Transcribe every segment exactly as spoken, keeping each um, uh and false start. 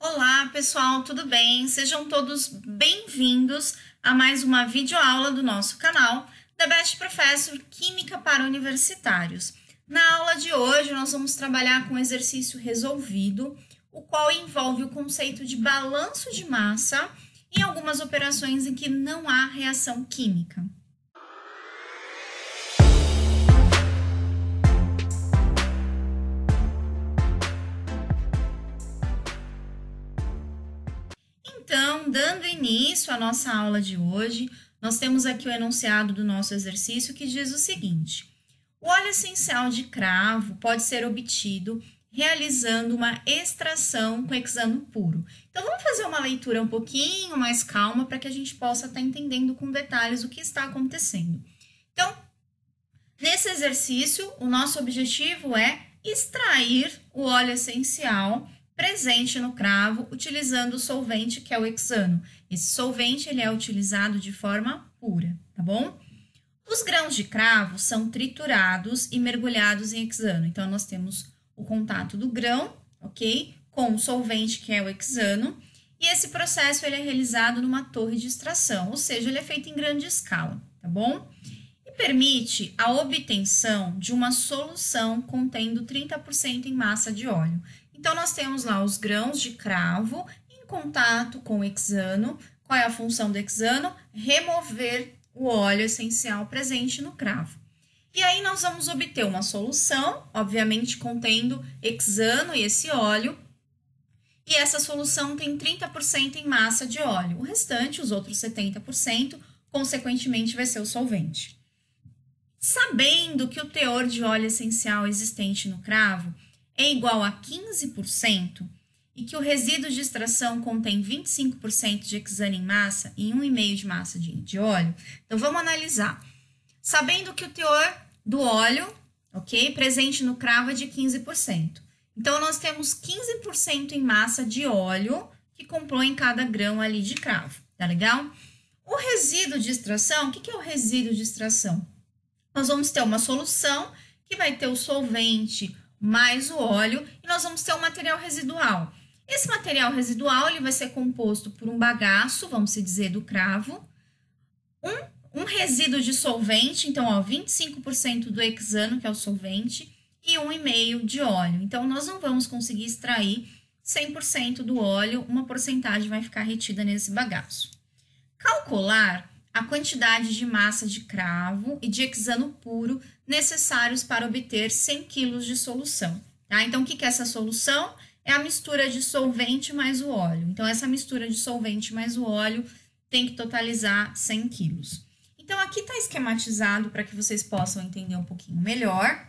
Olá, pessoal, tudo bem? Sejam todos bem-vindos a mais uma videoaula do nosso canal The Best Professor Química para Universitários. Na aula de hoje, nós vamos trabalhar com um exercício resolvido, o qual envolve o conceito de balanço de massa em algumas operações em que não há reação química. Então, dando início à nossa aula de hoje, nós temos aqui o enunciado do nosso exercício que diz o seguinte: o óleo essencial de cravo pode ser obtido realizando uma extração com hexano puro. Então, vamos fazer uma leitura um pouquinho mais calma para que a gente possa estar entendendo com detalhes o que está acontecendo. Então, nesse exercício, o nosso objetivo é extrair o óleo essencial presente no cravo utilizando o solvente que é o hexano. Esse solvente ele é utilizado de forma pura, tá bom? Os grãos de cravo são triturados e mergulhados em hexano. Então, nós temos o contato do grão, ok? Com o solvente que é o hexano. E esse processo ele é realizado numa torre de extração, ou seja, ele é feito em grande escala, tá bom? E permite a obtenção de uma solução contendo trinta por cento em massa de óleo. Então, nós temos lá os grãos de cravo em contato com o hexano. Qual é a função do hexano? Remover o óleo essencial presente no cravo. E aí, nós vamos obter uma solução, obviamente contendo hexano e esse óleo. E essa solução tem trinta por cento em massa de óleo. O restante, os outros setenta por cento, consequentemente, vai ser o solvente. Sabendo que o teor de óleo essencial existente no cravo é igual a quinze por cento e que o resíduo de extração contém vinte e cinco por cento de hexano em massa e um vírgula cinco por cento de massa de, de óleo, então vamos analisar. Sabendo que o teor do óleo, ok, presente no cravo é de quinze por cento. Então, nós temos quinze por cento em massa de óleo que compõe cada grão ali de cravo, tá legal? O resíduo de extração, o que, que é o resíduo de extração? Nós vamos ter uma solução que vai ter o solvente mais o óleo, e nós vamos ter um material residual. Esse material residual ele vai ser composto por um bagaço, vamos dizer, do cravo, um, um resíduo de solvente, então, ó, vinte e cinco por cento do hexano, que é o solvente, e um vírgula cinco por cento de óleo. Então, nós não vamos conseguir extrair cem por cento do óleo, uma porcentagem vai ficar retida nesse bagaço. Calcular a quantidade de massa de cravo e de hexano puro necessários para obter cem quilos de solução, tá? Então, o que é essa solução? É a mistura de solvente mais o óleo. Então, essa mistura de solvente mais o óleo tem que totalizar cem quilos. Então, aqui está esquematizado para que vocês possam entender um pouquinho melhor.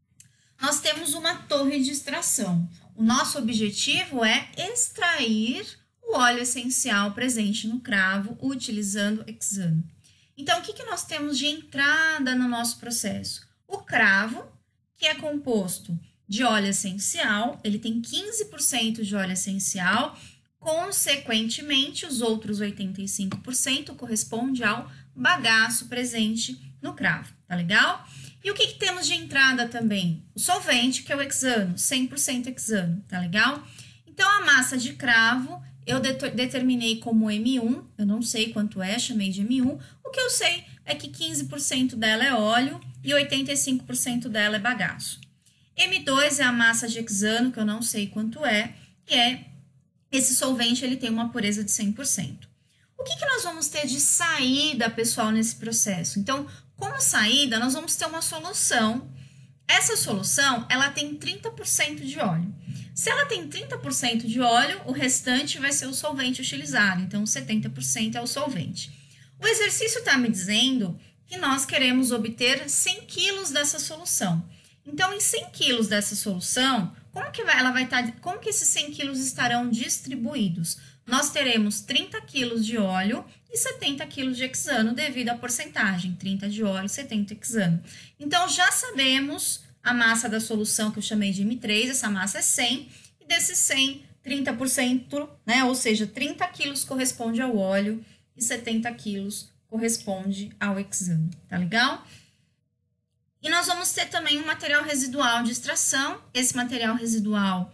Nós temos uma torre de extração. O nosso objetivo é extrair o óleo essencial presente no cravo utilizando hexano. Então, o que, que nós temos de entrada no nosso processo? O cravo, que é composto de óleo essencial, ele tem quinze por cento de óleo essencial, consequentemente, os outros oitenta e cinco por cento corresponde ao bagaço presente no cravo, tá legal? E o que, que temos de entrada também? O solvente, que é o hexano, cem por cento hexano, tá legal? Então, a massa de cravo eu determinei como M um, eu não sei quanto é, chamei de M um. O que eu sei é que quinze por cento dela é óleo e oitenta e cinco por cento dela é bagaço. M dois é a massa de hexano, que eu não sei quanto é, e é esse solvente ele tem uma pureza de cem por cento. O que, que nós vamos ter de saída, pessoal, nesse processo? Então, como saída, nós vamos ter uma solução. Essa solução, ela tem trinta por cento de óleo. Se ela tem trinta por cento de óleo, o restante vai ser o solvente utilizado. Então, setenta por cento é o solvente. O exercício está me dizendo que nós queremos obter cem quilos dessa solução. Então, em cem quilos dessa solução, como que vai, ela vai estar, como que esses cem quilos estarão distribuídos? Nós teremos trinta quilos de óleo e setenta quilos de hexano devido à porcentagem, trinta de óleo, setenta hexano. Então, já sabemos a massa da solução que eu chamei de M três, essa massa é cem, e desses cem, trinta por cento, né, ou seja, trinta quilos corresponde ao óleo e setenta quilos corresponde ao hexano, tá legal? E nós vamos ter também um material residual de extração. Esse material residual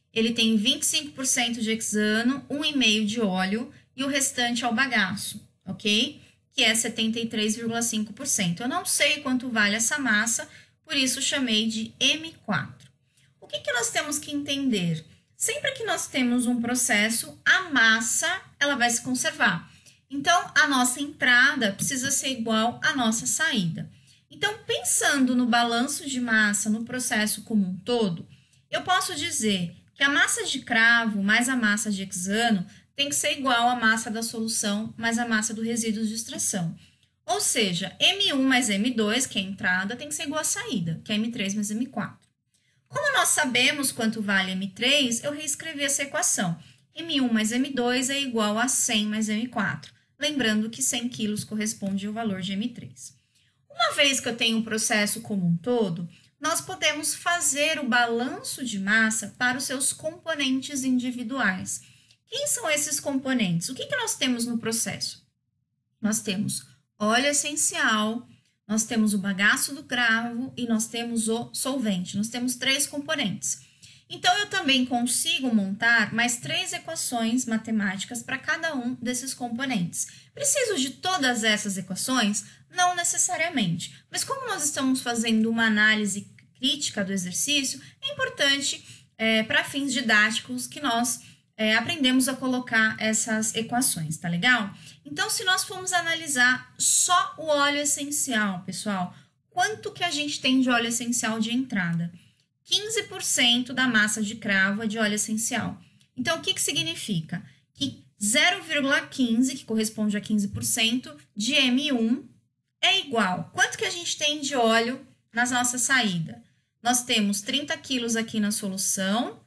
ele tem vinte e cinco por cento de hexano, um vírgula cinco por cento de óleo e o restante é o bagaço, ok? Que é setenta e três vírgula cinco por cento. Eu não sei quanto vale essa massa, por isso chamei de M quatro. O que, que nós temos que entender? Sempre que nós temos um processo, a massa ela vai se conservar. Então, a nossa entrada precisa ser igual à nossa saída. Então, pensando no balanço de massa no processo como um todo, eu posso dizer que a massa de cravo mais a massa de hexano tem que ser igual à massa da solução mais a massa do resíduo de extração. Ou seja, M um mais M dois, que é a entrada, tem que ser igual à saída, que é M três mais M quatro. Como nós sabemos quanto vale M três, eu reescrevi essa equação. M um mais M dois é igual a cem mais M quatro. Lembrando que cem quilos corresponde ao valor de M três. Uma vez que eu tenho o processo como um todo, nós podemos fazer o balanço de massa para os seus componentes individuais. Quem são esses componentes? O que, que nós temos no processo? Nós temos óleo essencial, nós temos o bagaço do cravo e nós temos o solvente. Nós temos três componentes. Então, eu também consigo montar mais três equações matemáticas para cada um desses componentes. Preciso de todas essas equações? Não necessariamente. Mas como nós estamos fazendo uma análise crítica do exercício, é importante, é, para fins didáticos, que nós é, aprendemos a colocar essas equações, tá legal? Então, se nós formos analisar só o óleo essencial, pessoal, quanto que a gente tem de óleo essencial de entrada? quinze por cento da massa de cravo é de óleo essencial. Então, o que, que significa? Que zero vírgula quinze, que corresponde a quinze por cento, de M um é igual. Quanto que a gente tem de óleo na nossa saída? Nós temos trinta quilos aqui na solução,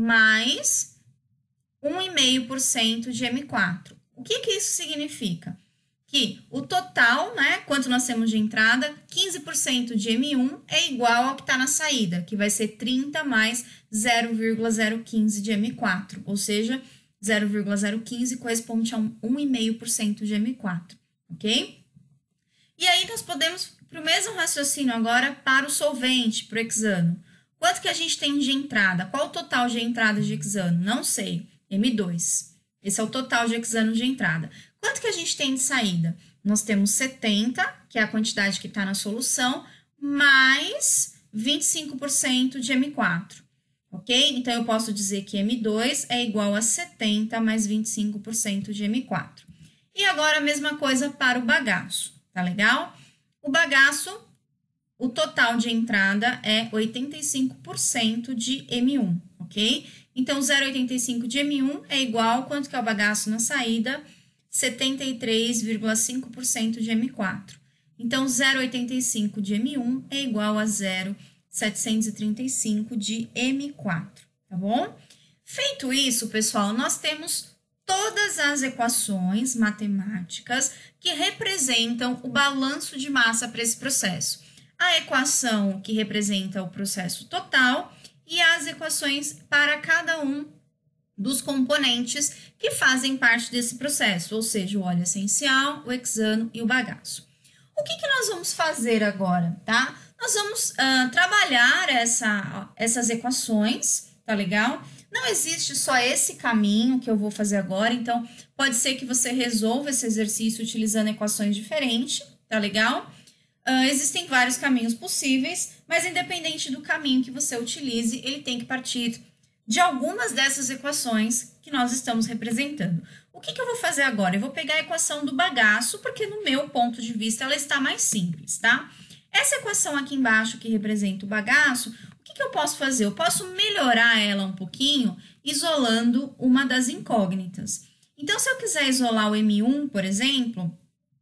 mais um vírgula cinco por cento de M quatro. O que, que isso significa? Que o total, né, quanto nós temos de entrada, quinze por cento de M um é igual ao que está na saída, que vai ser trinta mais zero vírgula zero quinze de M quatro, ou seja, zero vírgula zero quinze corresponde a um vírgula cinco por cento de M quatro, ok? E aí nós podemos, para o mesmo raciocínio agora, para o solvente, para o hexano. Quanto que a gente tem de entrada? Qual o total de entrada de hexano? Não sei, M dois. Esse é o total de hexano de entrada. Quanto que a gente tem de saída? Nós temos setenta, que é a quantidade que está na solução, mais vinte e cinco por cento de M quatro, ok? Então, eu posso dizer que M dois é igual a setenta mais vinte e cinco por cento de M quatro. E agora, a mesma coisa para o bagaço, tá legal? O bagaço, o total de entrada é oitenta e cinco por cento de M um, ok? Então, zero vírgula oitenta e cinco de M um é igual, quanto que é o bagaço na saída? setenta e três vírgula cinco por cento de M quatro. Então, zero vírgula oitenta e cinco de M um é igual a zero vírgula setecentos e trinta e cinco de M quatro, tá bom? Feito isso, pessoal, nós temos todas as equações matemáticas que representam o balanço de massa para esse processo. A equação que representa o processo total e as equações para cada um dos componentes que fazem parte desse processo, ou seja, o óleo essencial, o hexano e o bagaço. O que, que nós vamos fazer agora, tá? Nós vamos uh, trabalhar essa, essas equações, tá legal? Não existe só esse caminho que eu vou fazer agora, então pode ser que você resolva esse exercício utilizando equações diferentes, tá legal? Uh, existem vários caminhos possíveis, mas independente do caminho que você utilize, ele tem que partir de algumas dessas equações que nós estamos representando. O que, que eu vou fazer agora? Eu vou pegar a equação do bagaço, porque no meu ponto de vista ela está mais simples, tá? Essa equação aqui embaixo que representa o bagaço, o que, que eu posso fazer? Eu posso melhorar ela um pouquinho isolando uma das incógnitas. Então, se eu quiser isolar o M um, por exemplo,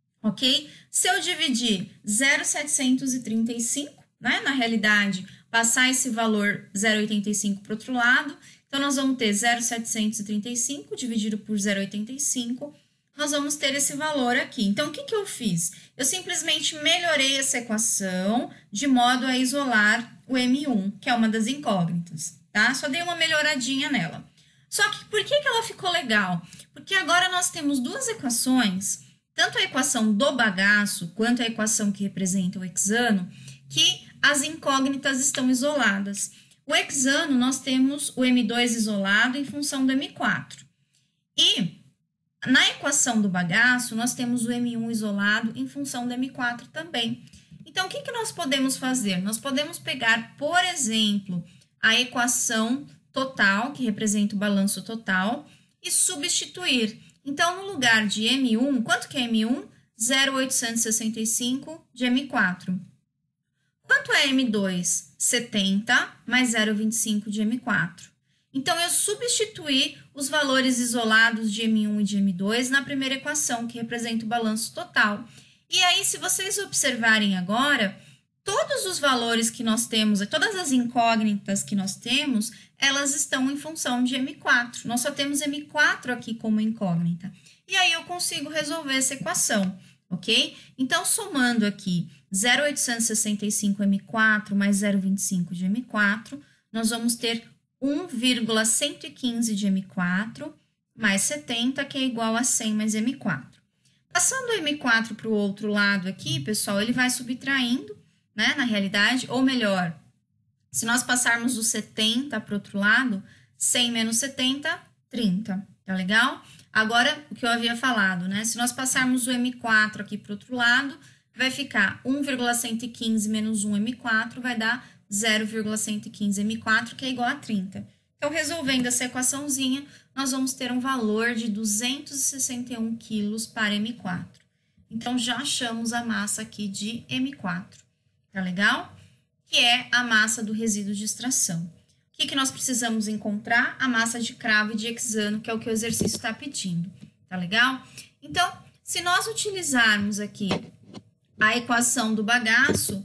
ok? Se eu dividir zero vírgula setecentos e trinta e cinco, né? Na realidade, passar esse valor zero vírgula oitenta e cinco para o outro lado, então nós vamos ter zero vírgula setecentos e trinta e cinco dividido por zero vírgula oitenta e cinco, nós vamos ter esse valor aqui. Então, o que, que eu fiz? Eu simplesmente melhorei essa equação de modo a isolar o M um, que é uma das incógnitas, tá? Só dei uma melhoradinha nela. Só que, por que, que ela ficou legal? Porque agora nós temos duas equações, tanto a equação do bagaço, quanto a equação que representa o hexano, que as incógnitas estão isoladas. O hexano, nós temos o M dois isolado em função do M quatro. E na equação do bagaço, nós temos o M um isolado em função do M quatro também. Então, o que, que nós podemos fazer? Nós podemos pegar, por exemplo, a equação total, que representa o balanço total, e substituir. Então, no lugar de M um, quanto que é M um? zero vírgula oitocentos e sessenta e cinco de M quatro. Quanto é M dois? setenta mais zero vírgula vinte e cinco de M quatro. Então, eu substituí os valores isolados de M um e de M dois na primeira equação, que representa o balanço total. E aí, se vocês observarem agora, todos os valores que nós temos, todas as incógnitas que nós temos, elas estão em função de M quatro. Nós só temos M quatro aqui como incógnita. E aí, eu consigo resolver essa equação, ok? Então, somando aqui zero vírgula oitocentos e sessenta e cinco M quatro mais zero vírgula vinte e cinco de M quatro, nós vamos ter um vírgula cento e quinze de M quatro mais setenta, que é igual a cem mais M quatro. Passando o M quatro para o outro lado aqui, pessoal, ele vai subtraindo, né, na realidade, ou melhor, se nós passarmos o setenta para o outro lado, cem menos setenta, trinta, tá legal? Agora, o que eu havia falado, né, se nós passarmos o M quatro aqui para o outro lado, vai ficar um vírgula cento e quinze menos um M quatro, vai dar zero vírgula cento e quinze M quatro, que é igual a trinta. Então, resolvendo essa equaçãozinha, nós vamos ter um valor de duzentos e sessenta e um quilos para M quatro. Então, já achamos a massa aqui de M quatro, tá legal? Que é a massa do resíduo de extração. O que, que nós precisamos encontrar? A massa de cravo e de hexano, que é o que o exercício está pedindo, tá legal? Então, se nós utilizarmos aqui a equação do bagaço,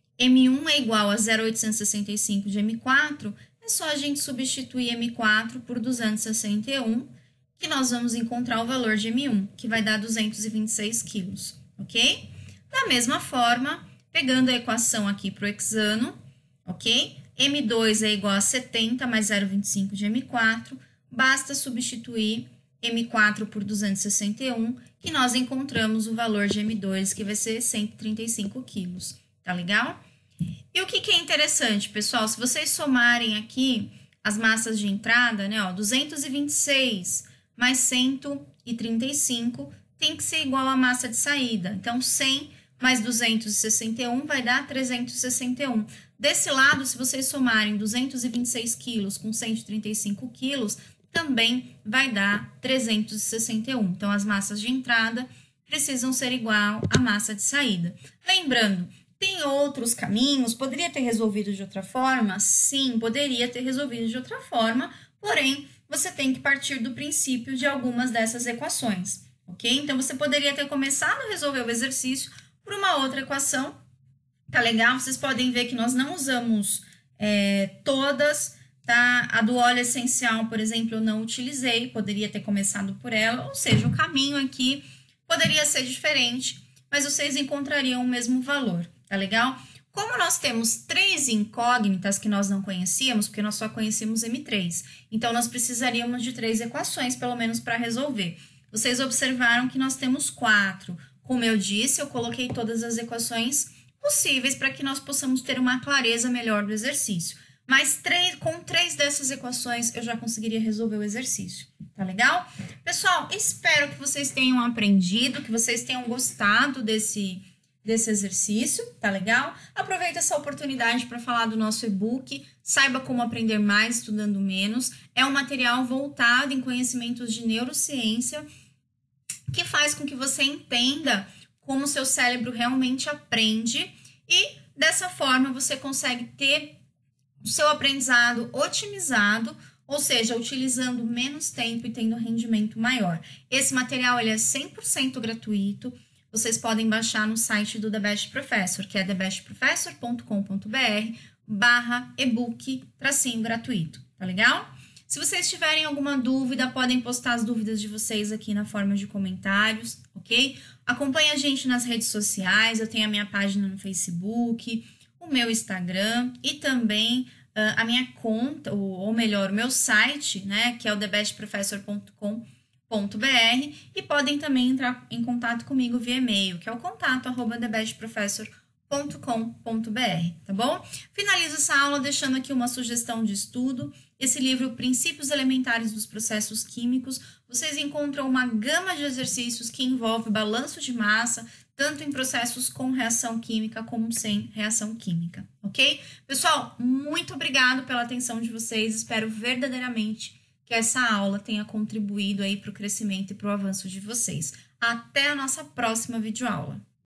M um é igual a zero vírgula oitocentos e sessenta e cinco de M quatro, é só a gente substituir M quatro por duzentos e sessenta e um, que nós vamos encontrar o valor de M um, que vai dar duzentos e vinte e seis quilos, ok? Da mesma forma, pegando a equação aqui para o hexano, ok? M dois é igual a setenta mais zero vírgula vinte e cinco de M quatro, basta substituir M quatro por duzentos e sessenta e um, que nós encontramos o valor de M dois, que vai ser cento e trinta e cinco quilos, tá legal? E o que, que é interessante, pessoal? Se vocês somarem aqui as massas de entrada, né, ó, duzentos e vinte e seis mais cento e trinta e cinco tem que ser igual à massa de saída. Então, cem mais duzentos e sessenta e um vai dar trezentos e sessenta e um. Desse lado, se vocês somarem duzentos e vinte e seis quilos com cento e trinta e cinco quilos, também vai dar trezentos e sessenta e um. Então, as massas de entrada precisam ser igual à massa de saída. Lembrando, tem outros caminhos, poderia ter resolvido de outra forma? Sim, poderia ter resolvido de outra forma, porém, você tem que partir do princípio de algumas dessas equações, ok? Então, você poderia ter começado a resolver o exercício por uma outra equação, tá legal? Vocês podem ver que nós não usamos é, todas, tá? A do óleo essencial, por exemplo, eu não utilizei, poderia ter começado por ela, ou seja, o caminho aqui poderia ser diferente, mas vocês encontrariam o mesmo valor. Tá legal? Como nós temos três incógnitas que nós não conhecíamos, porque nós só conhecíamos M três, então nós precisaríamos de três equações, pelo menos, para resolver. Vocês observaram que nós temos quatro. Como eu disse, eu coloquei todas as equações possíveis para que nós possamos ter uma clareza melhor do exercício. Mas três, com três dessas equações eu já conseguiria resolver o exercício. Tá legal? Pessoal, espero que vocês tenham aprendido, que vocês tenham gostado desse desse exercício, tá legal? Aproveita essa oportunidade para falar do nosso e-book, saiba como aprender mais estudando menos. É um material voltado em conhecimentos de neurociência que faz com que você entenda como o seu cérebro realmente aprende e dessa forma você consegue ter o seu aprendizado otimizado, ou seja, utilizando menos tempo e tendo rendimento maior. Esse material ele é cem por cento gratuito. Vocês podem baixar no site do The Best Professor, que é the best professor ponto com ponto b r barra ebook tracinho gratuito, tá legal? Se vocês tiverem alguma dúvida, podem postar as dúvidas de vocês aqui na forma de comentários, ok? Acompanhe a gente nas redes sociais, eu tenho a minha página no Facebook, o meu Instagram e também uh, a minha conta, ou, ou melhor, o meu site, né, que é o the best professor ponto com ponto b r, e podem também entrar em contato comigo via e-mail, que é o contato arroba the best professor ponto com ponto b r, tá bom? Finalizo essa aula deixando aqui uma sugestão de estudo. Esse livro, Princípios Elementares dos Processos Químicos, vocês encontram uma gama de exercícios que envolve balanço de massa, tanto em processos com reação química como sem reação química, ok? Pessoal, muito obrigado pela atenção de vocês. Espero verdadeiramente que essa aula tenha contribuído aí para o crescimento e para o avanço de vocês. Até a nossa próxima videoaula.